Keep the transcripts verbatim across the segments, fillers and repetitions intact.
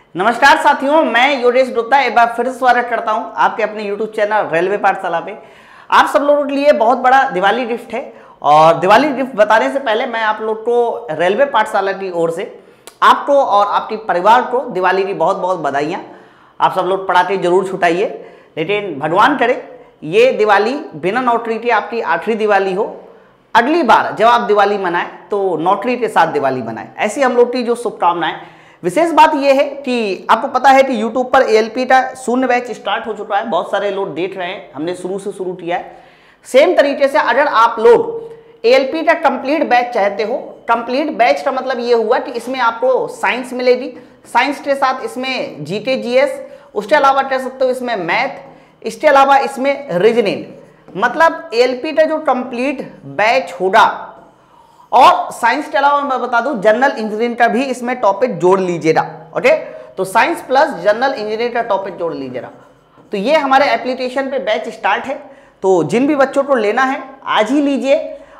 नमस्कार साथियों, मैं योगेश गुप्ता एक बार फिर से स्वागत करता हूं आपके अपने यूट्यूब चैनल रेलवे पाठशाला पे। आप सब लोगों के लिए बहुत बड़ा दिवाली गिफ्ट है और दिवाली गिफ्ट बताने से पहले मैं आप लोग को रेलवे पाठशाला की ओर से आपको और आपके परिवार को दिवाली की बहुत बहुत बधाइयाँ। आप सब लोग पटाखे जरूर छुटाइए, लेकिन भगवान करे ये दिवाली बिना नौकरी के आपकी आखिरी दिवाली हो। अगली बार जब आप दिवाली मनाएं तो नौकरी के साथ दिवाली मनाएं, ऐसी हम लोग की जो शुभकामनाएं। विशेष बात यह है कि आपको पता है कि YouTube पर ए एल पी का शून्य बैच स्टार्ट हो चुका है, बहुत सारे लोग देख रहे हैं, हमने शुरू से शुरू किया है। सेम तरीके से अगर आप लोग ए एल पी का कंप्लीट बैच चाहते हो, कंप्लीट बैच का मतलब ये हुआ कि इसमें आपको साइंस मिलेगी, साइंस के साथ इसमें जी के जी एस, उसके अलावा कह सकते हो इसमें मैथ, इसके अलावा इसमें रीजनिंग, मतलब ए एल पी का जो कंप्लीट बैच होगा। और साइंस के अलावा मैं बता दूं जनरल इंजीनियरिंग का भी इसमें टॉपिक जोड़ लीजिएगा। ओके, तो साइंस प्लस जनरल इंजीनियरिंग का टॉपिक जोड़ लीजिएगा। तो ये हमारे एप्लीकेशन पे बैच स्टार्ट है, तो जिन भी बच्चों को लेना है आज ही लीजिए।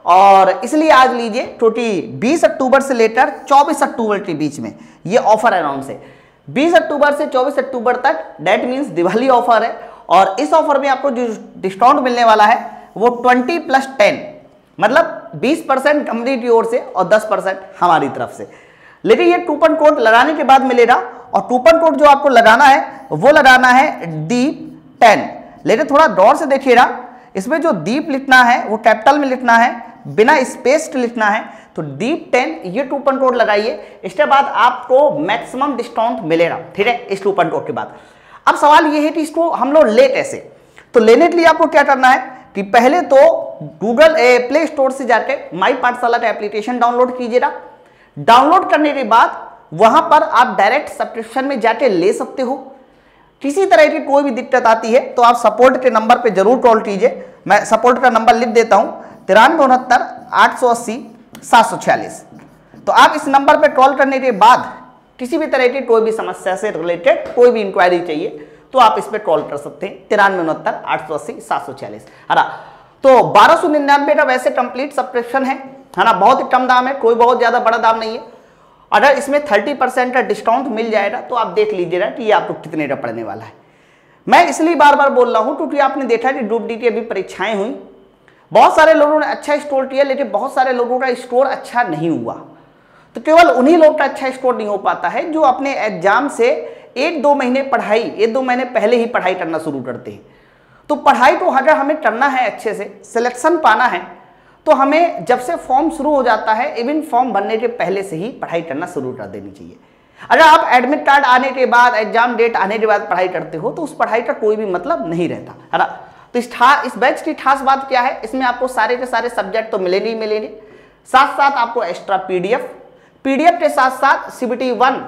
और इसलिए आज लीजिए क्योंकि बीस अक्टूबर से लेकर चौबीस अक्टूबर के बीच में ये ऑफर अनाउंस है। बीस अक्टूबर से चौबीस अक्टूबर तक, डेट मीन्स दिवाली ऑफर है। और इस ऑफर में आपको जो डिस्काउंट मिलने वाला है वो ट्वेंटी प्लस टेन, मतलब बीस परसेंट कंपनी की ओर से और दस परसेंट हमारी तरफ से। लेकिन ये कूपन कोड लगाने के बाद मिलेगा, और कूपन कोड जो आपको लगाना है वो लगाना है दीप टेन। लेकिन थोड़ा गौर से देखिएगा, इसमें जो दीप लिखना है वो कैपिटल में लिखना है, बिना स्पेस लिखना है। तो दीप टेन ये कूपन कोड लगाइए, इसके बाद आपको मैक्सिमम डिस्काउंट मिलेगा। ठीक है, इस कूपन कोड के बाद अब सवाल ये है कि इसको हम लोग ले कैसे। तो लेने के लिए आपको क्या करना है कि पहले तो गूगल प्ले स्टोर से जाकर माई पाठशाला का एप्लीकेशन डाउनलोड कीजिएगा। डाउनलोड करने के बाद वहां पर आप डायरेक्ट सब्सक्रिप्शन में जाके ले सकते हो। किसी तरह की कोई भी दिक्कत आती है तो आप सपोर्ट के नंबर पे जरूर कॉल कीजिए। मैं सपोर्ट का नंबर लिख देता हूं, तिरानवे उनहत्तर आठ सौ अस्सी सात सौ छियालीस। तो आप इस नंबर पे कॉल करने के बाद किसी भी तरह की कोई भी समस्या से रिलेटेड कोई भी इंक्वायरी चाहिए तो आप इस पे कॉल कर सकते हैं, तिरानवे उनहत्तर आठ सौ अस्सी सात सौ छियालीस। है ना, तो बारह सौ निन्यानवे का वैसे कंप्लीट सब्सक्रिप्शन है, है ना, बहुत ही कम दाम है, कोई बहुत ज्यादा बड़ा दाम नहीं है। अगर इसमें तीस परसेंट का डिस्काउंट मिल जाएगा तो आप देख लीजिएगा कि ये आपको कितने का पड़ने वाला है। मैं इसलिए बार बार बोल रहा हूं क्योंकि आपने देखा कि ग्रुप डी की अभी परीक्षाएं हुई, बहुत सारे लोगों ने अच्छा स्कोर किया, लेकिन बहुत सारे लोगों का स्कोर अच्छा नहीं हुआ। तो केवल उन्हीं लोग का अच्छा स्कोर नहीं हो पाता है जो अपने एग्जाम से एक दो महीने पढ़ाई एक दो महीने पहले ही पढ़ाई करना शुरू करते हैं। तो पढ़ाई को अगर हमें करना है, अच्छे से सिलेक्शन पाना है, तो हमें जब से फॉर्म शुरू हो जाता है, इवन फॉर्म बनने के पहले से ही पढ़ाई करना शुरू कर देनी चाहिए। अगर आप एडमिट कार्ड आने के बाद, एग्जाम डेट आने के बाद पढ़ाई करते हो तो उस पढ़ाई का कोई भी मतलब नहीं रहता, है ना। तो इस इस बैच की खास बात क्या है, इसमें आपको सारे के सारे सब्जेक्ट तो मिलेंगे ही मिलेंगे, साथ साथ आपको एक्स्ट्रा पीडीएफ पीडीएफ के साथ साथ सीबीटी वन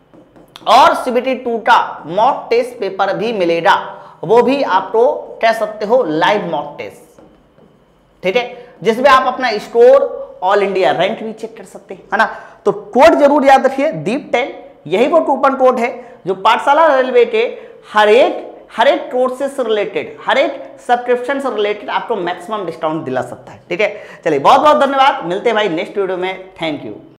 और सीबीटी टू का मॉक टेस्ट पेपर भी मिलेगा। वो भी आपको कह सकते हो लाइव मॉक टेस्ट, ठीक है, जिसमें आप अपना स्कोर, ऑल इंडिया रैंक भी चेक कर सकते हैं, है ना। तो कोड जरूर याद रखिए, दीप टेन, यही वो कूपन कोड है जो पाठशाला रेलवे के हर एक हर एक कोर्सेज से रिलेटेड, हर एक सब्सक्रिप्शन से रिलेटेड आपको मैक्सिमम डिस्काउंट दिला सकता है। ठीक है, चलिए बहुत बहुत धन्यवाद, मिलते हैं भाई नेक्स्ट वीडियो में। Thank you.